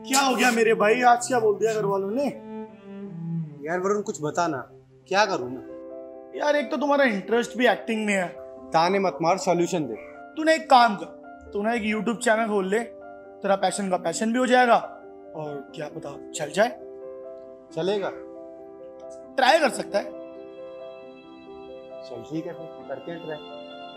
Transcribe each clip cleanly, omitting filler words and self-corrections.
क्या हो गया मेरे भाई, आज क्या बोल दिया घर वालों ने? यार वरुण कुछ बता ना, क्या करूं मैं? यार एक तो तुम्हारा इंटरेस्ट भी एक्टिंग में है। ताने मत मार, सॉल्यूशन दे। तूने एक काम कर, तूने एक यूट्यूब चैनल खोल ले, तेरा पैशन का पैशन भी हो जाएगा और क्या पता चल जाए। चलेगा? ट्राई कर सकता है। चल ठीक है, फिर करते हैं ट्राई।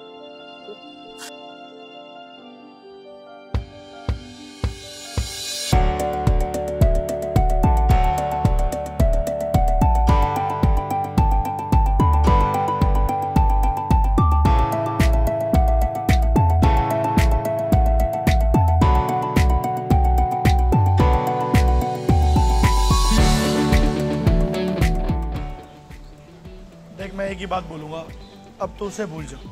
देख मैं एक ही बात बोलूंगा, अब तो उसे भूल जा।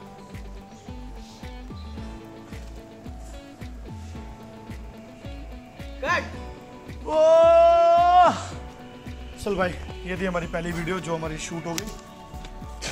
चल भाई, ये थी हमारी पहली वीडियो जो हमारी शूट हो गई।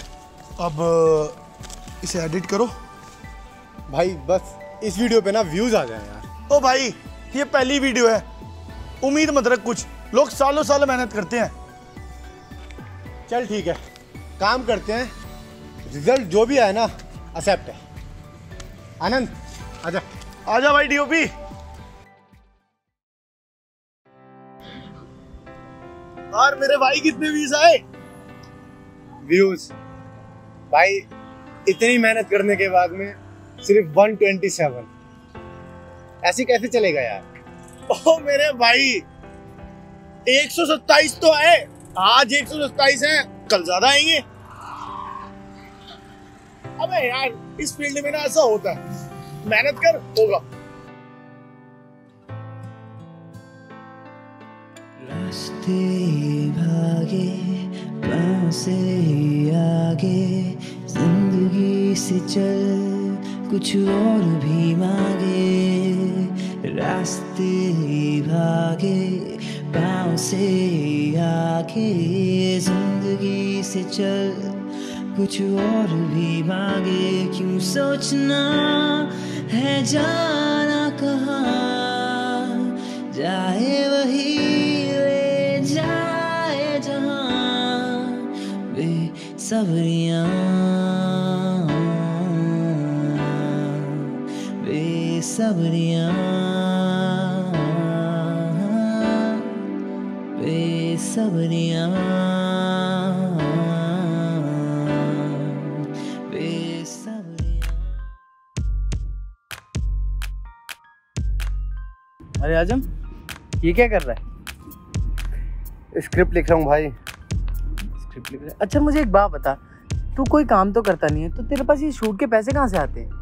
अब इसे एडिट करो। भाई बस इस वीडियो पे ना व्यूज आ जाए यार। ओ भाई, ये पहली वीडियो है, उम्मीद मत रख कुछ, लोग सालों सालों मेहनत करते हैं। चल ठीक है, काम करते हैं, रिजल्ट जो भी आए ना एक्सेप्ट है। आनंद आजा। आजा भाई डीओपी। और मेरे भाई कितने व्यूज आए? व्यूज भाई इतनी मेहनत करने के बाद में सिर्फ 127। ऐसे कैसे चलेगा यार? ओ मेरे भाई, 127 तो आए, आज 127 है, कल ज्यादा आएंगे। अबे यार इस फील्ड में ना ऐसा होता है, मेहनत कर होगा। रास्ते भागे पाँव से आगे, जिंदगी से चल कुछ और भी मांगे। रास्ते भागे पाँव से आगे, जिंदगी से चल कुछ और भी मांगे। क्यों सोचना है जाना कहाँ, जाए वही ले जाए जहाँ। बेसब्रियाँ बेसब्रियाँ बेसब्रियाँ अरे आजम, ये क्या कर रहा है? स्क्रिप्ट लिख रहा हूँ भाई। स्क्रिप्ट लिख रहा है? अच्छा मुझे एक बात बता, तू कोई काम तो करता नहीं है, तो तेरे पास ये शूट के पैसे कहाँ से आते हैं?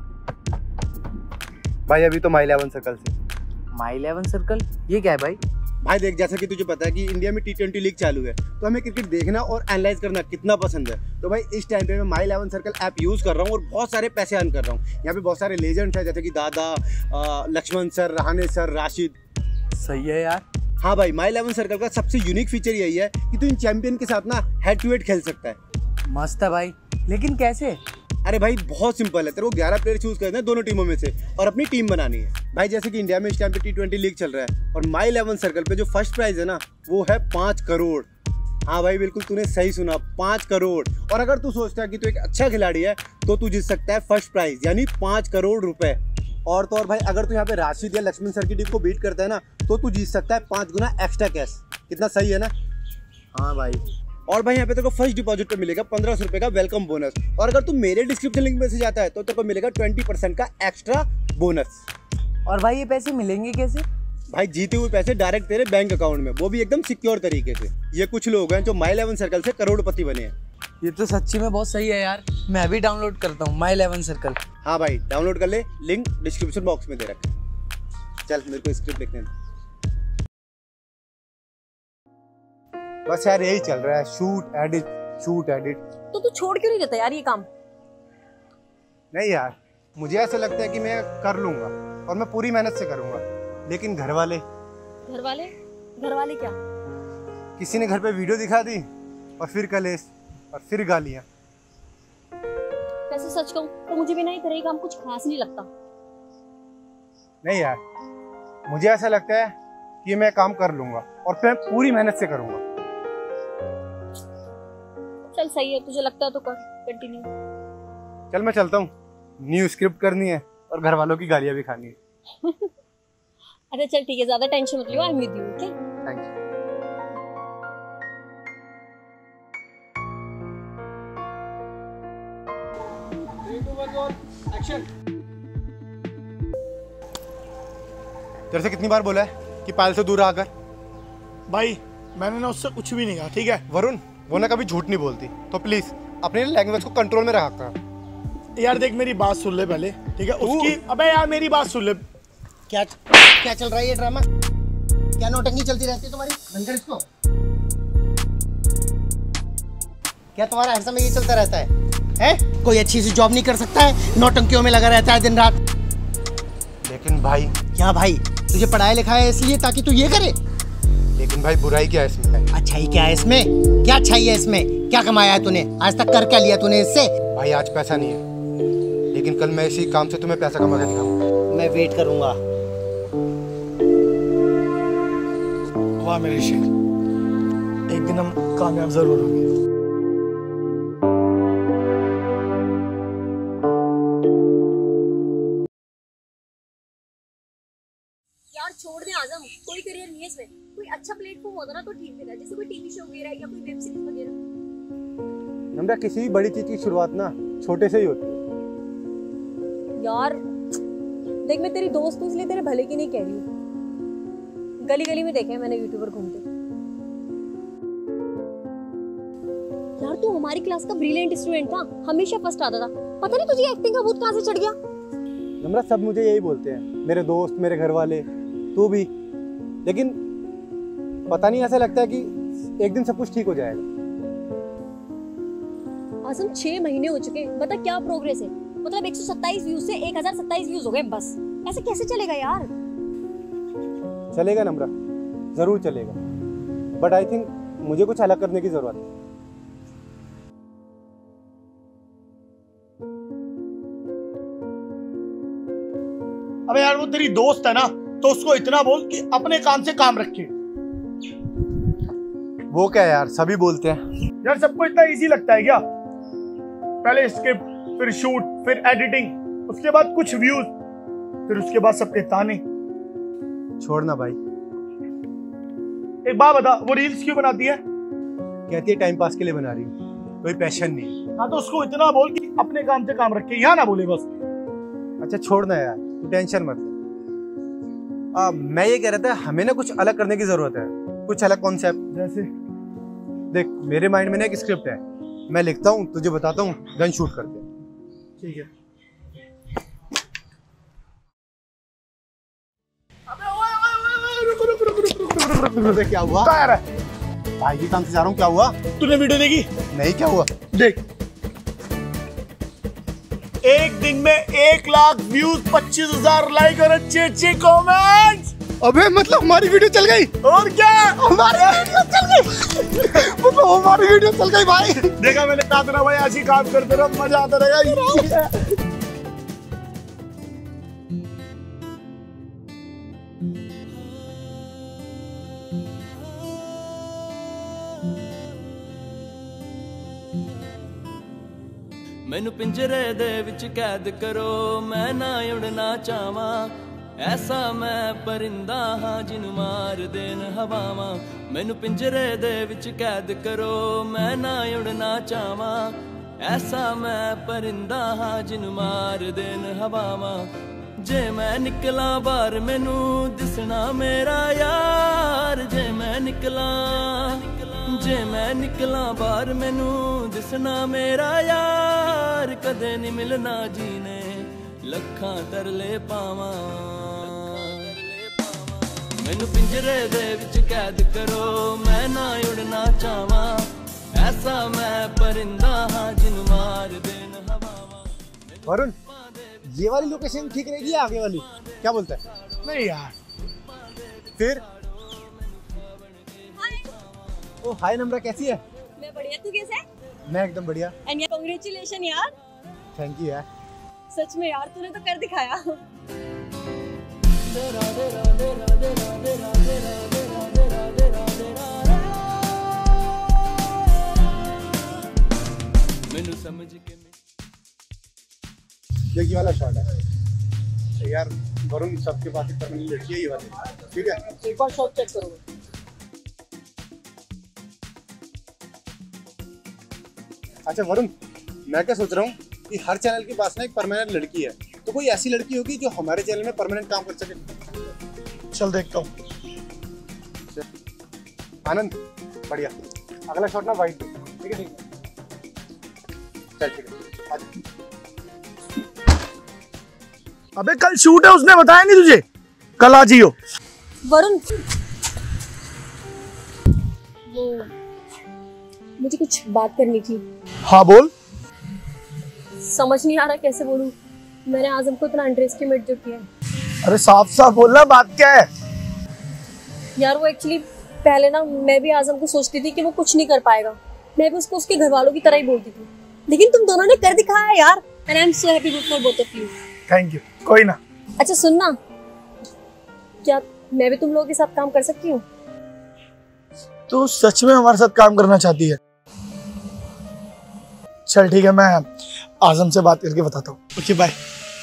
भाई अभी तो माई 11 सर्कल से। माई 11 सर्कल ये क्या है भाई? भाई देख, जैसा कि तुझे पता है कि इंडिया में T20 लीग चालू है, तो हमें क्रिकेट देखना और एनालाइज करना कितना पसंद है। तो भाई इस टाइम पे मैं माई 11 सर्कल ऐप यूज़ कर रहा हूँ और बहुत सारे पैसे अर्न कर रहा हूँ। यहाँ पे बहुत सारे लेजेंड्स हैं, जैसे कि दादा, लक्ष्मण सर, रहाने सर, राशिद। सही है यार। हाँ भाई, माई 11 सर्कल का सबसे यूनिक फीचर यही है कि तू इन चैंपियन के साथ ना हेड टू हेड खेल सकता है। मस्त है भाई, लेकिन कैसे? अरे भाई बहुत सिंपल है, तेरे को 11 प्लेयर चूज करने हैं दोनों टीमों में से और अपनी टीम बनानी है। भाई जैसे कि इंडिया में इस टाइम पे T20 लीग चल रहा है और माई 11 सर्कल पे जो फर्स्ट प्राइज है ना वो है 5 करोड़। हाँ भाई बिल्कुल तूने सही सुना, 5 करोड़। और अगर तू सोचता है कि तू एक अच्छा खिलाड़ी है तो तू जीत सकता है फर्स्ट प्राइज यानी 5 करोड़ रुपए। और तो और भाई अगर तू यहाँ पे राशिद या लक्ष्मण सर की टीम को बीट करता है ना तो तू जीत सकता है 5 गुना एक्स्ट्रा कैश। कितना सही है ना? हाँ भाई। और भाई यहाँ पे तेरे को फर्स्ट डिपॉजिट पे मिलेगा 1500 रुपए का वेलकम बोनस। और अगर तू मेरे डिस्क्रिप्शन लिंक में से जाता है तो तेरे को मिलेगा 20% का एक्स्ट्रा बोनस। और भाई ये पैसे मिलेंगे कैसे? भाई जीते हुए पैसे डायरेक्ट तेरे बैंक अकाउंट में, वो भी एकदम सिक्योर तरीके से। ये कुछ लोग हैं जो माई 11 सर्कल से करोड़पति बने हैं। ये तो सच्ची में बहुत सही है यार, मैं भी डाउनलोड करता हूँ माई 11 सर्कल। हाँ भाई डाउनलोड कर ले, लिंक डिस्क्रिप्शन बॉक्स में दे रखा है। चल मेरे को स्क्रिप्ट लिखने दे। बस यार यही चल रहा है, शूट एडिट। तो तू छोड़ क्यों नहीं देता यार ये काम? नहीं यार, मुझे ऐसा लगता है कि मैं कर लूंगा और मैं पूरी मेहनत से करूंगा, लेकिन घर वाले क्या? किसी ने घर पे वीडियो दिखा दी और फिर कलेश और फिर गालियां। वैसे सच कहूं तो मुझे भी नहीं तेरा ये काम कुछ खास नहीं लगता। नहीं यार, मुझे ऐसा लगता है कि मैं काम कर लूंगा और मैं पूरी मेहनत से करूंगा। चल सही है, तुझे लगता है तो कर, कंटिन्यू। चल मैं चलता हूँ, न्यू स्क्रिप्ट करनी है और घर वालों की गालियां भी खानी है। अच्छा चल ठीक है, ज्यादा टेंशन मत लियो, I am with you, okay? Thank you. तेरे से कितनी बार बोला है कि पायल से दूर आकर? भाई मैंने ना उससे कुछ भी नहीं कहा, ठीक है? वरुण, वो ना कभी झूठ नहीं बोलती, तो प्लीज अपनी लैंग्वेज को कंट्रोल में रखा कर। यार देख मेरी बात सुन ले पहले, ठीक है? उसकी अबे यार मेरी बात सुन ले। क्या चल रहा है ये ड्रामा? क्या नौटंकी चलती रहती है तुम्हारी? बंद कर इसको। क्या तुम्हारा हर समय ये चलता रहता है? हैं? कोई अच्छी सी जॉब नहीं कर सकता है? नौटंकियों में लगा रहता है दिन रात। लेकिन भाई। क्या भाई? तुझे पढ़ाया लिखाया है इसलिए ताकि तू ये करे? लेकिन भाई बुराई क्या है इसमें? अच्छाई क्या है इसमें? क्या अच्छाई है इसमें? क्या कमाया है तूने? आज तक कर क्या लिया तूने इससे? भाई आज पैसा नहीं है, लेकिन कल मैं इसी काम से तुम्हें पैसा कमा के दिखाऊंगा। मैं वेट करूंगा। वाह मेरे शेर, एक दिन हम कामयाब जरूर होंगे। यार छोड़ दे आजम, कोई करियर नहीं है इसमें। कोई अच्छा प्लेटफॉर्म होता ना तो ठीक है, जैसे कोई टीवी शो वगैरह या कोई वेब सीरीज वगैरह। नम्रा, किसी भी बड़ी चीज की शुरुआत ना छोटे से ही होती है। यार देख, मैं तेरी दोस्त हूँ इसलिए तेरे भले की नहीं कह रही हूँ। गली गली में देखे हैं मैंने यूट्यूबर घूमते। यार तू हमारी क्लास का ब्रिलियंट स्टूडेंट था, हमेशा फर्स्ट आता था। पता नहीं तुझे एक्टिंग का भूत कहाँ से चढ़ गया। नम्रा, सब मुझे यही बोलते हैं, मेरे दोस्त, मेरे घर वाले, तू भी। लेकिन पता नहीं, ऐसा लगता है कि एक दिन सब कुछ ठीक हो जाएगा। आजम 6 महीने हो चुके, बता क्या प्रोग्रेस है? मतलब 127 व्यूज से 1027 व्यूज हो गए बस। ऐसे कैसे चलेगा यार? चलेगा नम्रा, जरूर चलेगा, बट आई थिंक मुझे कुछ अलग करने की जरूरत है। अबे यार वो तेरी दोस्त है ना, तो उसको इतना बोल कि अपने काम से काम रखे। वो क्या यार, सभी बोलते हैं। यार सबको इतना इजी लगता है क्या? पहले स्क्रिप्ट, फिर शूट, फिर एडिटिंग, उसके बाद कुछ व्यूज, फिर उसके बाद सबके ताने। छोड़ना भाई। एक बात बता, वो रील्स क्यों बनाती है? कहती है टाइम पास के लिए बना रही हूँ, कोई पैशन नहीं। हाँ तो उसको इतना बोल कि अपने काम से काम रखे, यहाँ ना बोले बस। अच्छा छोड़ना यार, तू टेंशन मत ले। मैं ये कह रहा था, हमें ना कुछ अलग करने की जरूरत है, कुछ अलग कॉन्सेप्ट। जैसे? देख, मेरे माइंड में ना एक स्क्रिप्ट है, मैं लिखता हूँ, तुझे बताता हूँ, गन शूट करते हैं। ठीक है। अबे क्या हुआ? भाई के काम से जा रहा हूँ, क्या हुआ? तूने वीडियो देखी? नहीं, क्या हुआ? देख, एक दिन में 1 लाख व्यूज, 25,000 लाइक और अच्छे कमेंट्स। अबे मतलब हमारी वीडियो चल गई? और क्या, हमारी वीडियो चल गई। मतलब हमारी वीडियो चल गई भाई। देखा मैंने कहा था ना भाई, ऐसी काम करते रहो, मजा आता रहेगा। मैनू पिंजरे दे विच कैद करो, मैं ना उड़ना चाहवां। ऐसा मैं परिंदा हाँ जिन्नू मार देन हवावां। मैनू पिंजरे दे विच कैद करो, मैं ना उड़ना चाहवां। ऐसा मैं परिंदा हाँ जिन्नू मार देन हवावां। जे मैं निकला बाहर मैनू दिसना मेरा यार। जे मैं निकला बाहर मैनू दिसना मेरा यार। कदे नहीं मिलना जीने लखां तरले पावां। मैनू पिंजरे दे विच कैद करो, मैं ना उड़ना चाहवां। ऐसा मैं परिंदा हाँ जिन्नू मार देन हवावां। वरुण, ये वाली लोकेशन ठीक रहेगी या आगे वाली? क्या बोलता है? नहीं यार। फिर ओ हाय नम्रा, कैसी है? मैं बढ़िया, तू कैसा है? मैं एकदम बढ़िया। एंड यार कांग्रेचुलेशन यार। थैंक यू यार। सच में यार, तूने तो कर दिखाया। समझ के ये वाला शॉट है यार, वरुण सबके पास परमानेंट लड़की है ये वाली, ठीक है? एक बार शॉट चेक करो। अच्छा वरुण, मैं क्या सोच रहा हूँ कि हर चैनल के पास ना एक परमानेंट लड़की है, तो कोई ऐसी लड़की होगी जो हमारे चैनल में परमानेंट काम कर सके। चल देखता हूँ। आनंद बढ़िया, अगला शॉट ना वाइड, ठीक है? चल ठीक है, अबे कल शूट है, उसने बताया नहीं तुझे? कल आ जियो। वरुण, वो मुझे कुछ बात करनी थी। हाँ बोल। समझ नहीं आ रहा कैसे बोलूं। मैंने आजम को इतना अंडर एस्टिमेट जो किया है। अरे साफ साफ बोलना, बात क्या है? यार वो एक्चुअली पहले ना मैं भी आजम को सोचती थी कि वो कुछ नहीं कर पाएगा। मैं भी उसको उसके घर वालों की तरह ही बोलती थी, लेकिन तुम दोनों ने कर दिखाया यार। And I am so happy for both of you. Thank you. कोई ना। अच्छा सुनना, क्या मैं भी तुम लोगों के साथ काम कर सकती हूँ? तू सच में हमारे साथ काम करना चाहती है? चल ठीक है, मैं आजम से बात करके बताता हूँ। Okay bye.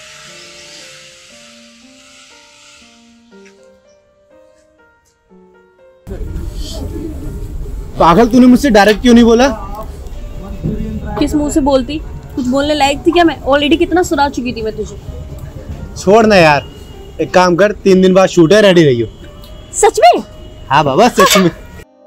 पागल, तूने मुझसे डायरेक्ट क्यों नहीं बोला? किस मुंह से बोलती? कुछ बोलने लायक थी क्या मैं? ऑलरेडी कितना सुना चुकी थी मैं तुझे। छोड़ ना यार, एक काम कर, 3 दिन बाद शूट है, रेडी रहियो। सच में? हाँ बाबा सच में।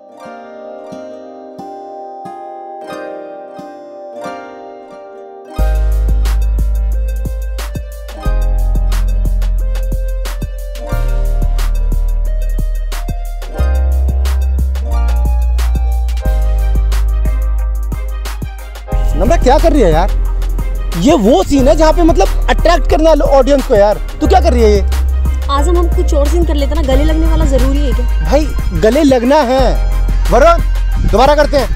नम्रा क्या कर रही है यार? ये वो सीन है जहाँ पे मतलब अट्रैक्ट करना है ऑडियंस को यार। तू क्या कर रही है ये? आजम हम कुछ और सीन कर लेते ना, गले लगने वाला जरूरी है क्या? भाई गले लगना है। वरुण दोबारा करते हैं।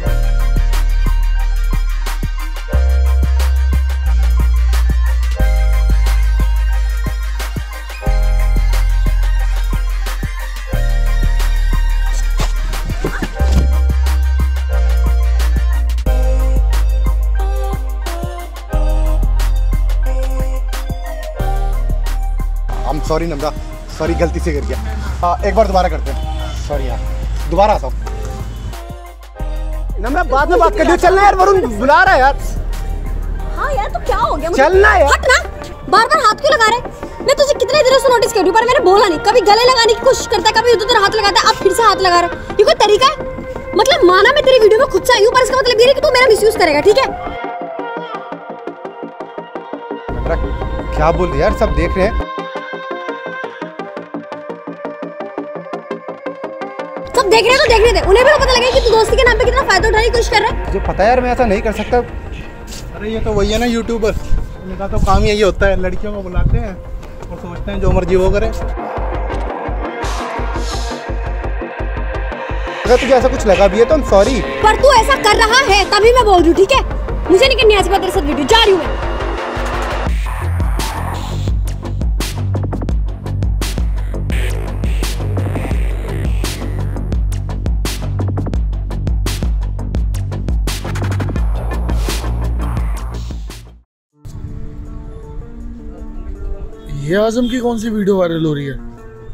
सॉरी नम्रा, सॉरी गलती से गिर गया। एक बार दोबारा करते हैं। सॉरी यार, दोबारा आता हूँ। नम्रा बाद में बात कर लियो। चलना यार, वरुण बुला रहा है यार। हाँ यार तो क्या हो गया? चलना यार। हट ना, बार बार हाथ क्यों लगा रहे? मैं तुझे कितने दिनों से नोटिस कर रही हूँ, पर मैंने बोला नहीं। कभी गले लगाने की कोशिश करता है, कभी उधर हाथ लगाता है, अब फिर से हाथ लगा रहा है। ये कोई तरीका है? मतलब माना मैं तेरी वीडियो में खुद से आई हूँ, पर इसका मतलब ये नहीं कि तू मेरा मिसयूज करेगा, ठीक है? क्या बोल रही है यार, सब देख रहे हैं। सब देख रहे हैं तो देखने दे, उन्हें भी तो पता लगे कि तू दोस्ती के नाम पे कितना फायदा उठाने की कोशिश कर रहा है। मुझे पता है यार, मैं ऐसा नहीं कर सकता। अरे ये तो वही है ना यूट्यूबर, उनका तो काम यही होता है, लड़कियों को बुलाते हैं और सोचते हैं जो मर्जी वो करे। अगर तुझे ऐसा कुछ लगा भी है तो I'm सॉरी, पर तू ऐसा कर रहा है तभी मैं बोल रही हूँ, ठीक है? मुझे नहीं करनी आज के बाद तेरे साथ वीडियो, जा रही हूँ मैं। ये आजम की कौन सी वीडियो वायरल हो रही है?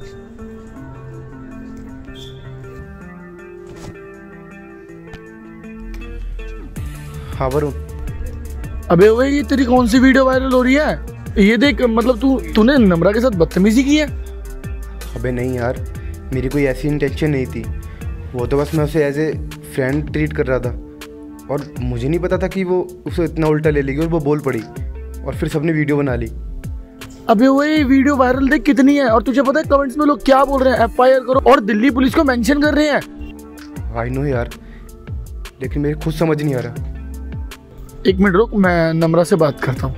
हाँ वरुण। अबे ओए, ये तेरी कौन सी वीडियो वायरल हो रही है? ये देख, मतलब तूने नम्रा के साथ बदतमीजी की है? अबे नहीं यार, मेरी कोई ऐसी इंटेंशन नहीं थी। वो तो बस मैं उसे एज ए फ्रेंड ट्रीट कर रहा था, और मुझे नहीं पता था कि वो उसे इतना उल्टा ले लेगी, और वो बोल पड़ी और फिर सबने वीडियो बना ली। अबे ओए, वीडियो वायरल देख कितनी है, और तुझे पता है कमेंट्स में लोग क्या बोल रहे हैं? FIR करो, और दिल्ली पुलिस को मेंशन कर रहे हैं। आई नो यार, लेकिन मेरे खुद समझ नहीं आ रहा। एक मिनट रुक, मैं नम्रा से बात करता हूँ।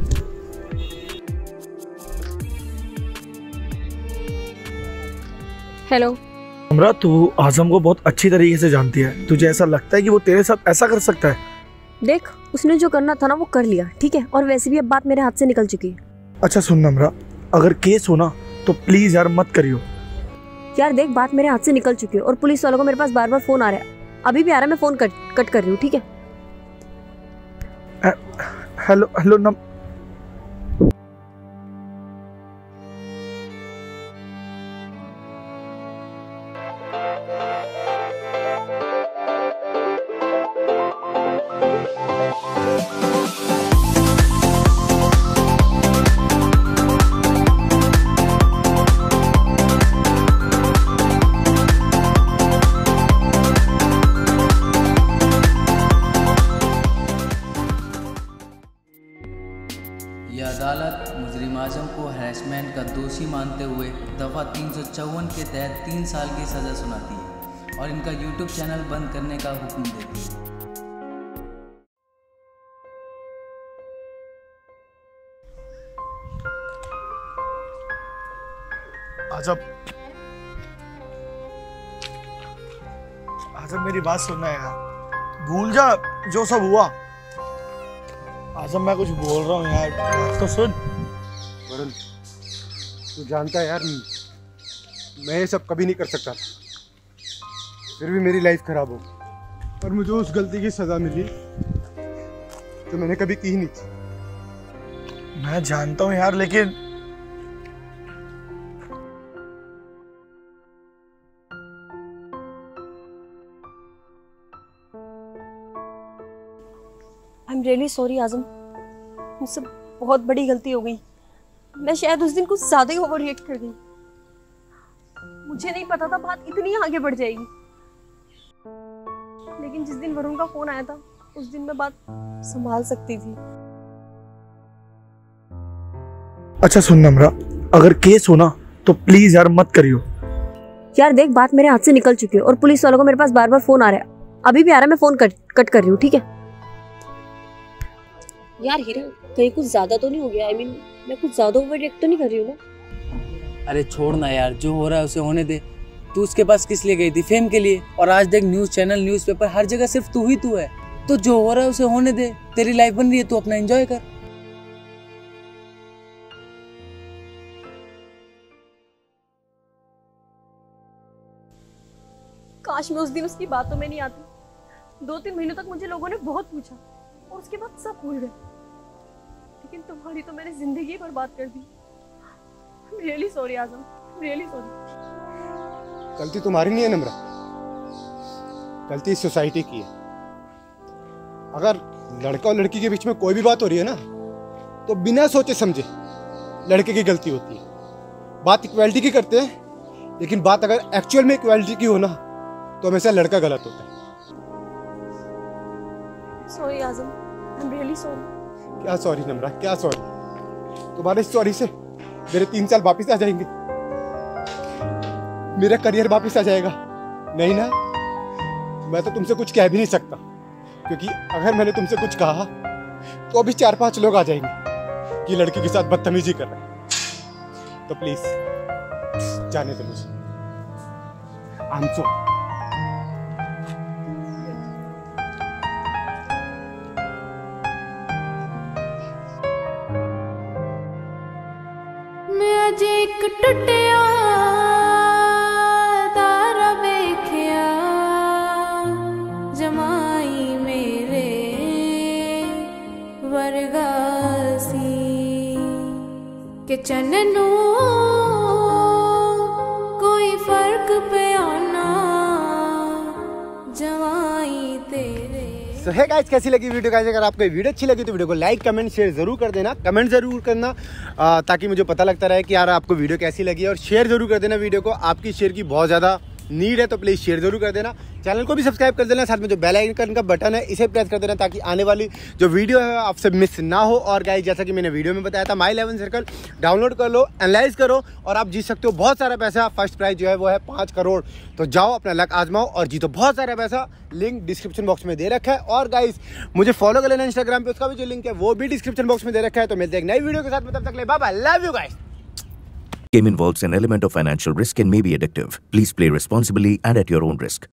हेलो नम्रा, तू आजम को बहुत अच्छी तरीके से जानती है, तुझे ऐसा लगता है कि वो तेरे साथ ऐसा कर सकता है? देख, उसने जो करना था ना वो कर लिया, ठीक है? और वैसे भी अब बात मेरे हाथ से निकल चुकी है। अच्छा सुन नम्रा, अगर केस हो ना तो प्लीज यार मत करियो। यार देख, बात मेरे हाथ से निकल चुकी है और पुलिस वालों को मेरे पास बार बार फोन आ रहा है। अभी भी आ रहा है, मैं फोन कट कर रही हूँ, ठीक है? हेलो हेलो नम यह अदालत मुजरिम आजम को हैरेसमेंट का दोषी मानते हुए दफ़ा 354 के तहत 3 साल की सज़ा सुनाती है और इनका यूट्यूब चैनल बंद करने का हुक्म देती है। आजम मेरी बात सुनना यार, भूल जा जो सब हुआ। आजम मैं कुछ बोल रहा हूँ यार, तो सुन। वरुण, तू जानता है यार, मैं ये सब कभी नहीं कर सकता था, फिर भी मेरी लाइफ खराब हो और मुझे उस गलती की सजा मिली तो मैंने कभी की ही नहीं थी। मैं जानता हूँ यार, लेकिन I am really sorry Azam, मुझसे बहुत बड़ी गलती हो गई। मैं शायद उस दिन कुछ ज्यादा ही ओवर रिएक्ट कर गई। मुझे नहीं पता था बात इतनी आगे बढ़ जाएगी, लेकिन जिस दिन वरुण का फोन आया था उस दिन मैं बात संभाल सकती थी। अच्छा सुन नम्रा, अगर केस हो ना तो प्लीज यार मत करियो। यार देख, बात मेरे हाथ से निकल चुकी है और पुलिस वालों को मेरे पास बार बार फोन आ रहा है। अभी भी आ रहा है, मैं फोन कट कर रही हूँ, ठीक है? यार हीरा, कहीं कुछ ज्यादा तो नहीं हो गया? मैं कुछ ज्यादा ओवर रिएक्ट तो नहीं कर रही हूँ ना? अरे छोड़ ना यार, जो हो रहा है उसे होने दे। तू उसके पास किस लिए गई थी? फेम के लिए। और आज देख, न्यूज़ चैनल, न्यूज़पेपर, हर जगह सिर्फ तू ही तू है। तो जो हो रहा है उसे होने दे। तेरी लाइफ बन रही है, तू अपना एंजॉय कर। काश मैं उस दिन उसकी बातों में नहीं आती। 2-3 महीनों तक मुझे लोगों ने बहुत पूछा और उसके बाद सब भूल गए, लेकिन तुम्हारी तो मैंने जिंदगी बर्बाद कर दी। Really sorry Azam, really sorry. गलती तुम्हारी नहीं है नम्रा, गलती सोसाइटी की है। अगर लड़का और लड़की के बीच में कोई भी बात हो रही है ना, तो बिना सोचे समझे लड़के की गलती होती है। बात इक्वालिटी की करते हैं, लेकिन बात अगर एक्चुअल में इक्वालिटी की हो ना, तो हमेशा लड़का गलत होता है। Sorry Azam, I am really sorry. क्या सॉरी नम्रा, क्या सॉरी? तुम्हारे सॉरी से मेरे 3 साल वापिस आ जाएंगे, मेरा करियर वापिस आ जाएगा। नहीं ना, मैं तो तुमसे कुछ कह भी नहीं सकता, क्योंकि अगर मैंने तुमसे कुछ कहा तो अभी 4-5 लोग आ जाएंगे कि लड़की के साथ बदतमीजी कर रहे हैं। तो प्लीज जाने दो मुझे। I am sorry. एक टुटिया तारा वेखिया जमाई मेरे वर्गा सी कि चन्नू कोई फर्क पे आना जवाई तेरे। So hey guys, कैसी लगी वीडियो? गाइस अगर आपको वीडियो अच्छी लगी तो वीडियो को लाइक, कमेंट, शेयर जरूर कर देना। कमेंट जरूर करना ताकि मुझे पता लगता रहे कि यार आपको वीडियो कैसी लगी, और शेयर जरूर कर देना वीडियो को। आपकी शेयर की बहुत ज़्यादा नीड है, तो प्लीज़ शेयर जरूर कर देना। चैनल को भी सब्सक्राइब कर देना, साथ में जो बेल आइकन का बटन है इसे प्रेस कर देना, ताकि आने वाली जो वीडियो है आपसे मिस ना हो। और गाइस जैसा कि मैंने वीडियो में बताया था, माई 11 सर्कल डाउनलोड कर लो, एनालाइज करो और आप जीत सकते हो बहुत सारा पैसा। फर्स्ट प्राइज जो है वो है 5 करोड़। तो जाओ अपना लक आजमाओ और जीतो बहुत सारा पैसा। लिंक डिस्क्रिप्शन बॉक्स में दे रखा है। और गाइस मुझे फॉलो कर लेना इंस्टाग्राम पे, उसका भी जो लिंक है वो भी डिस्क्रिप्शन बॉक्स में दे रखा है। तो मिलते हैं एक नई वीडियो के साथ में, तब तक ले bye bye, love you guys. Game involves an element of financial risk and may be addictive. Please play responsibly and at your own risk.